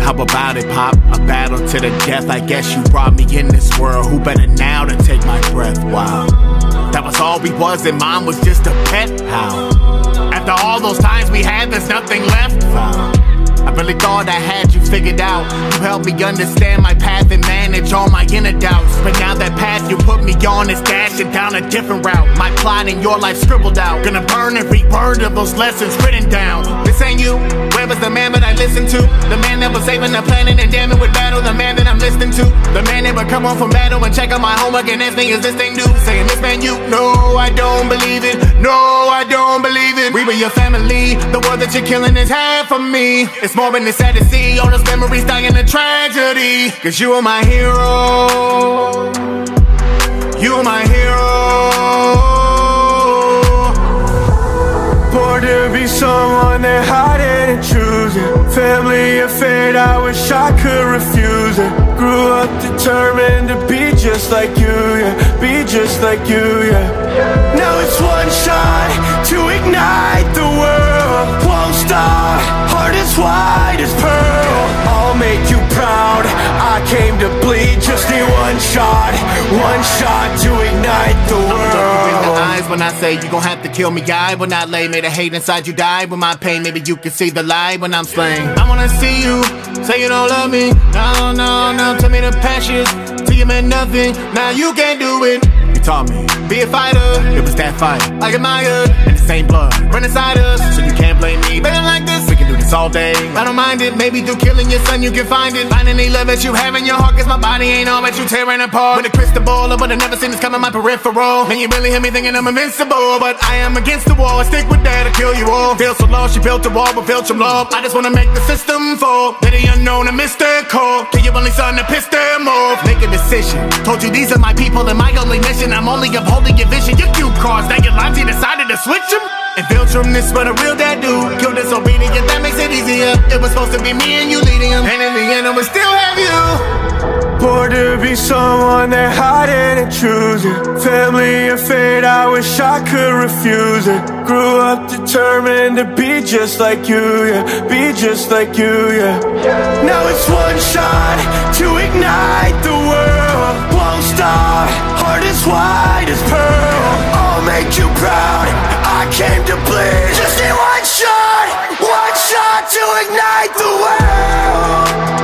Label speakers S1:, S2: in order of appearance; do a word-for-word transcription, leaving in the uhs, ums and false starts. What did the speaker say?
S1: How about it, Pop? A battle to the death. I guess you brought me in this world. Who better now to take my breath? Wow, that was all we was, and mom was just a pet. How? After all those times we had, there's nothing left. Wow, I really thought I had you figured out. You helped me understand my path and manage all my inner doubts. But now that path you put me on is dashing down a different route. My plot in your life scribbled out. Gonna burn every word of those lessons written down. This ain't you. Where was the man that I listened to? The man that was saving the planet and damn it would battle. The man that I'm listening to. The man that would come home from battle and check out my homework and ask me, is this thing new? Saying, this man you? No, I don't believe it. No, I don't believe it. We were your family. The world that you're killing is half of me. It's more than it's sad to see all those memories die in a tragedy. Cause you are my hero. You are my hero. Born to be someone that I didn't choose it. Family or fate, I wish I could refuse it. Grew up determined to be just like you, yeah. Be just like you, yeah. Now it's one shot to ignite the world. Won't stop, heart as wide as pearl. I'll make you proud, I came to bleed. Just need one shot, one shot to ignite the world. Eyes when I say you gon' have to kill me, guy. When I lay, may the hate inside you die. With my pain, maybe you can see the light when I'm slain. I wanna see you, say you don't love me. No, no, no, tell me the passions. Till you meant nothing, now you can't do it. You taught me, be a fighter. It was that fight, I admired. And the same blood, run inside us. So you can't blame me, better like this. We can do this all day, I don't mind it. Maybe through killing your son you can find it. Find any love that you have in your heart. Cause my body ain't all that you tearing apart. With a crystal ball, I would've never seen this coming my peripheral. Man, you really hit me thinking I'm invincible. But I am against the wall, I stick with that, I kill you all. Feel so lost, you built a wall but built some love. I just wanna make the system fall. Let the unknown and mystical. Kill your only son to piss them off. Make a decision, told you these are my people and my only mission. I'm only upholding your vision, your cue cards. Now your lines, you decided to switch them. Infiltrum this, but a real dad do. Kill disobedient, that makes it easier. It was supposed to be me and you leading him, and in the end I would still have you. Born to be someone that I didn't choose it. Family or fate, I wish I could refuse it. Grew up determined to be just like you, yeah. Be just like you, yeah. Now it's one shot to ignite the world. Won't stop, heart as wide as pearl. I'll make you proud, I came to bleed. Just need one shot, one shot to ignite the world.